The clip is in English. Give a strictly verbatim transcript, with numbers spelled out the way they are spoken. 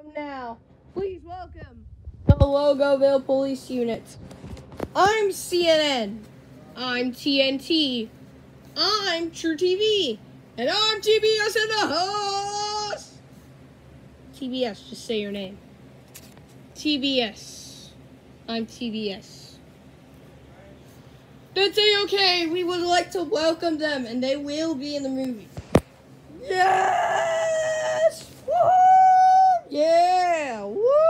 Welcome now. Please welcome the Logoville Police Unit. I'm C N N. I'm T N T. I'm truTV. And I'm T B S in the house. T B S, just say your name. T B S. I'm T B S. That's a-okay. We would like to welcome them, and they will be in the movie. Yes! Woo! Yeah! Woo!